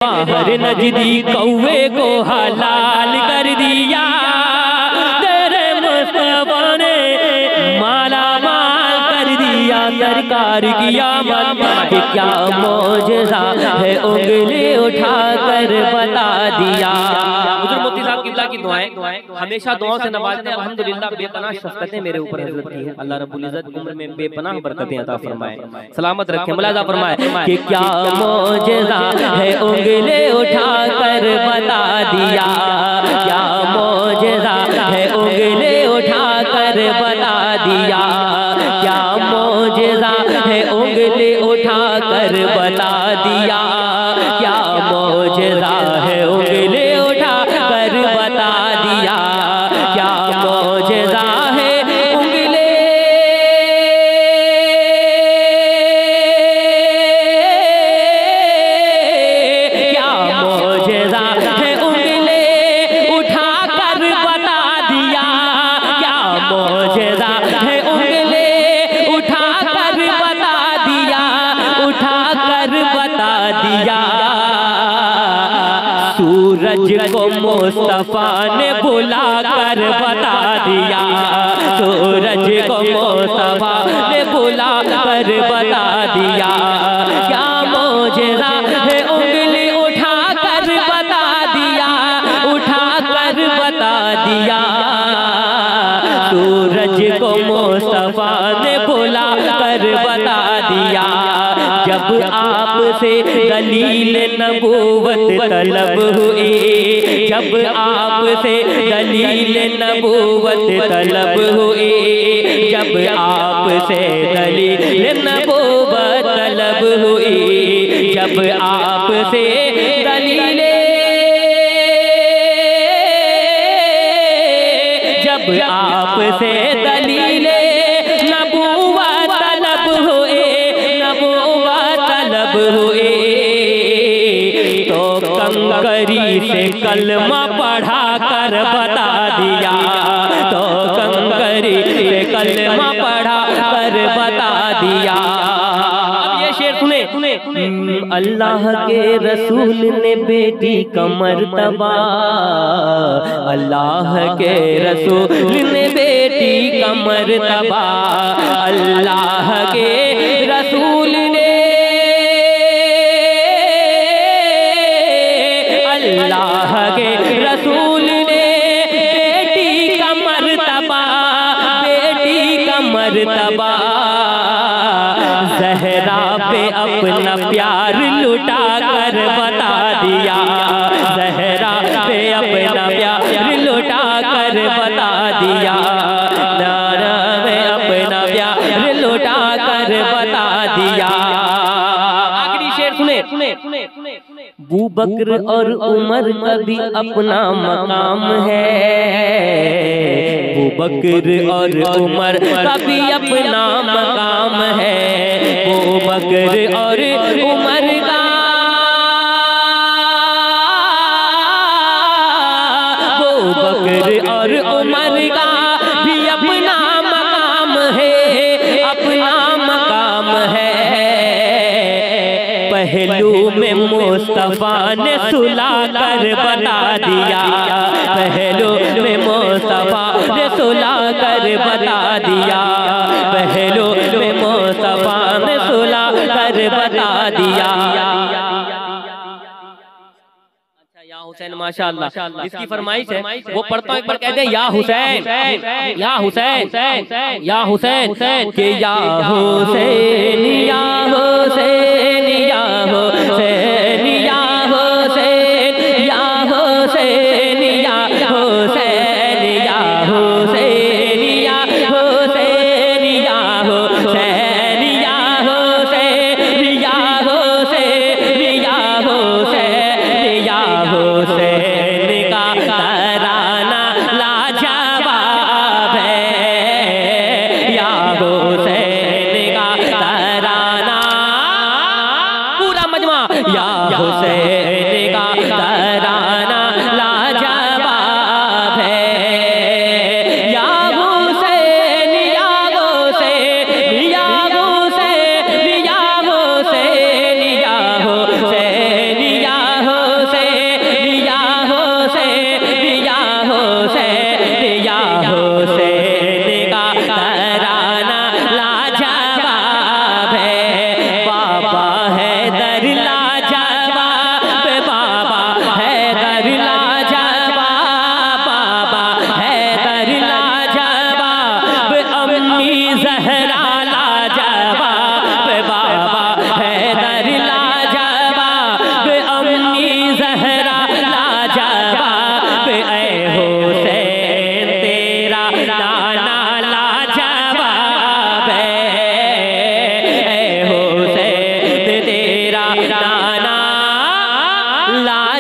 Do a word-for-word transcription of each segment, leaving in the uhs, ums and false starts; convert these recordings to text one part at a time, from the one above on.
बाहर नजदी कौवे को हलाल कर दिया, तेरे मुस्तफा ने माला माल कर दिया। सरकार की आमद कि क्या मौजज़ा है उंगली उठा कर बता दिया। हुज़ूर मुफ्ती साहब किबला की दुआएं हमेशा दुआओं से नवाजते हैं। अल्हम्दुलिल्लाह बेपनाह शफ़क़तें मेरे ऊपर हज़रत की हैं। अल्लाह रब्बुल इज़्ज़त उम्र में बेपनाह बरकतें अता फरमाए, सलामत रखे। मुलाज़ा फरमाए कि क्या मौजज़ा है उंगली उठा कर बता दिया, क्या मौजज़ा है उंगली उठा कर बता दिया, क्या मौजज़ा है उंगली उठा कर बता दिया, क्या मौजज़ा है उंगली उठा कर बता दिया, क्या मौजज़ा है उंगली क्या मौजज़ा है उंगली उठा कर बता दिया, क्या मौजज़ा है उंगली उठा कर बता दिया, उठा कर बता दिया। सूरज को मुस्तफा ने बुला कर बता दिया, सूरज को मुस्तफा ने बुला कर बता दिया, क्या मौजज़ा है उंगली उठा कर बता दिया, उठा कर बता दिया। सूरज को मुस्तफा ने बुला कर बता दिया। जब आपसे दलील नबूवत तलब हुई, जब आपसे दलील नबूवत तलब हुई, जब आपसे दलील नबूवत तलब हुई, जब आपसे दलील जब आपसे दलील नबूवत तलब हुए, नबूवत तलब हुए, तो कंकरी से कलमा पढ़ा कर बता दिया, तो कंकरी से कलमा पढ़ा कर बता दिया। अब ये शेर सुने, अल्लाह के रसूल ने बेटी का मर्तबा, अल्लाह के रसूल ने बेटी का मर्तबा, अल्लाह के रसूल ने अल्लाह के रसूल ने बेटी का मर्तबा, बेटी का मर्तबा ज़हरा पे अपना प्यार लुटा कर बता दिया, ज़हरा पे अपना प्यार लुटा कर बता दिया, ज़हरा पे अपना प्यार लुटा कर बता दिया। आखिरी शेर सुने, सुने, सुने, सुने, अबू बकर और उमर का भी अपना मकाम है, अबू बकर और उमर का भी अपना मकाम है, अबू बकर और उमर का अबू बकर और उमर का भी अपना मकाम है, अपना मकाम है। पहलू में मुस्तफा ने सुला कर बता दिया, पहलू में मुस्तफा ने सुला कर बता दिया, पहलू में मुस्तफा ने सुला कर बता दिया। अच्छा या हुसैन माशाअल्लाह, इसकी फरमाइश है वो पढ़ता हूँ, एक बार कहते हैं या हुसैन, या हुसैन, या हुसैन के या हुसैन, या हुसैन, या हुसैन, या हुसैन, या हुसैन, या हुसैन, या हुसैन, या हुसैन, या हुसैन, या हुसैन, या हुसैन, या हुसैन, या हुसैन का तराना लाजवाब है, या हुसैन का तराना। पूरा मजमा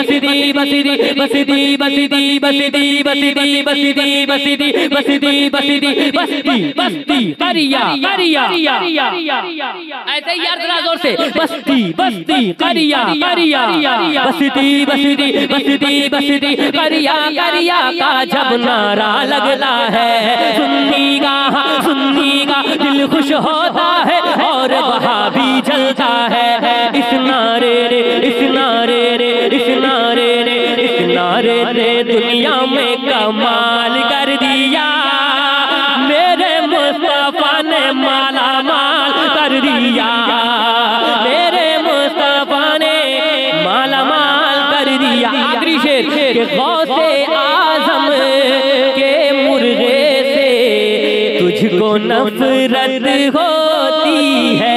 बसदी बसदी बसदी बसदी बसदी बसदी बसदी बसदी बसदी बसदी बसदी बसदी करिया करिया ऐसे ही यार जरा जोर से बसदी बसदी करिया करिया बसदी बसदी बसदी बसदी करिया करिया का जब नारा लगता है सुन्नी का सुन्नी का दिल खुश होता है और वहाँ भी जलता है। इस नारे रे इस नारे रे इस नारे रे इस नारे ने दुनिया में कमाल कर दिया। मेरे मुस्तफा ने माला माल कर दिया। मेरे मुस्तफा ने माला माल कर दिया। आखिरी शेर के गौसे आजम के मुर्गे से तुझको नफरत होती है।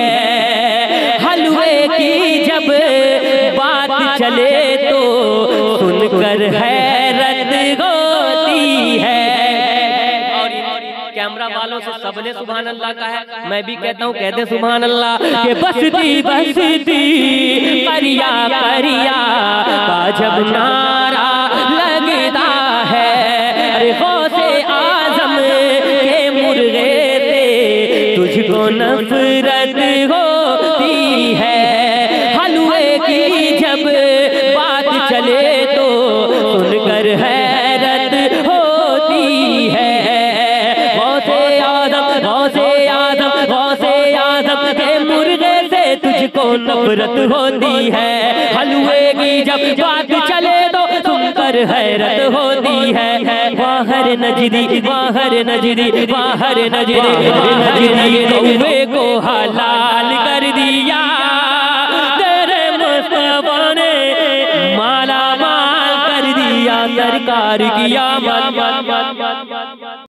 हलवे की जब बात चले तो सुनकर हैरत होती है। और कैमरा वालों से सबने सुभान अल्लाह का है, मैं भी कहता हूँ कहते सुभान अल्लाह। के बसती बसती करिया करिया का जब नारा लगता है। अरे गौसे आजम के मुर्गे से तुझको नफरत होती है। हलवे की जब बात चले तो सुनकर हैरत होती है। गौसे आजम गौसे आजम गौसे आजम के मुर्गे से तुझको नफरत होती है। हलवे की जब बात चले तो सुनकर हैरत होती है। बाहर नजदी बाहर नजदी बाहर नजदी नजदी कौवे को हलाल कर दिया। तेरे मुस्तफा ने माला माल कर दिया। सरकार किया मन